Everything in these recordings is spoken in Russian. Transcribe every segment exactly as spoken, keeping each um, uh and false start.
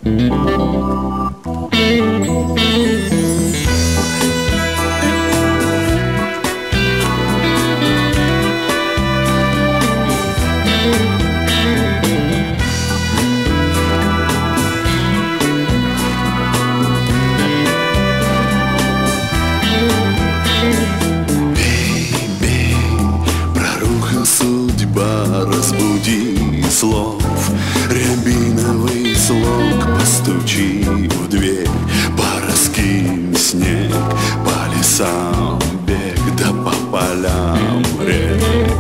Разбуди слов, рябиновый слог, постучи в дверь, пораскинь снег, по лесам бег, да по полям рек.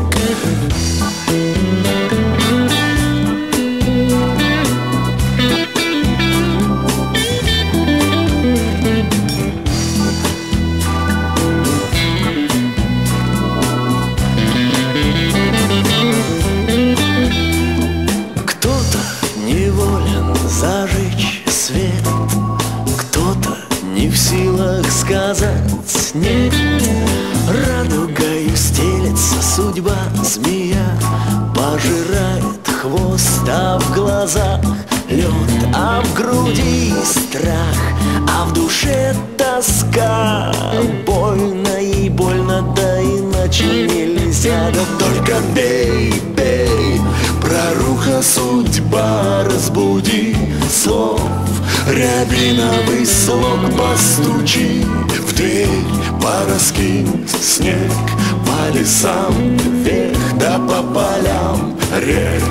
Зажечь свет, кто-то не в силах сказать нет. Радугою стелется судьба, змея пожирает хвост, а в глазах лед, а в груди страх, а в душе тоска. Больно и больно, да иначе нельзя. Да только бей, бей, проруха судьба, разбуди слов, рябиновый слог, постучи в дверь, пораскинь снег, по лесам вверх, да по полям рек.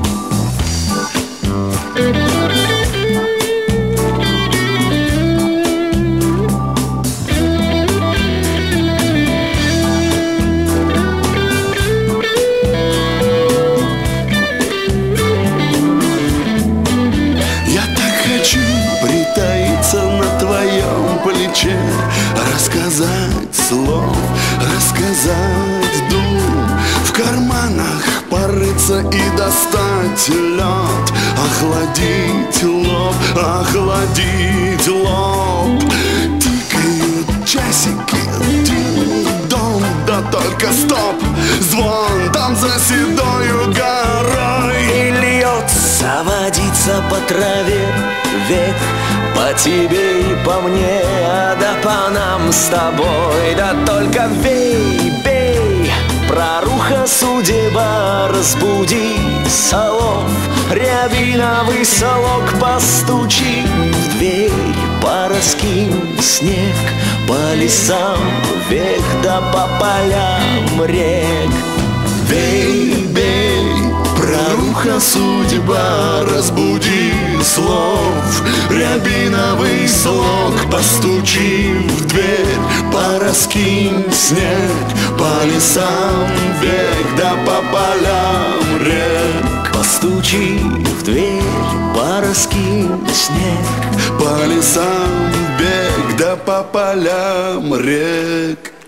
Притаиться на твоем плече, рассказать слов, рассказать дум, в карманах порыться и достать лед, охладить лоб, охладить лоб. Тикают часики, дин-дон, да только стоп, звон там за седою горой. И льется водица по траве, век по тебе и по мне, а да по нам с тобой. Да только бей, бей, проруха судьба, разбуди солов, рябиновый слог, постучи в дверь, пораскинь снег, по лесам век, да по полям рек. Бей, бей, проруха судьба, разбуди слов, рябиновый слог, постучи в дверь, пораскинь снег, по лесам век, да по полям рек. Постучи в дверь, пораскинь снег, по лесам бег, да по полям рек.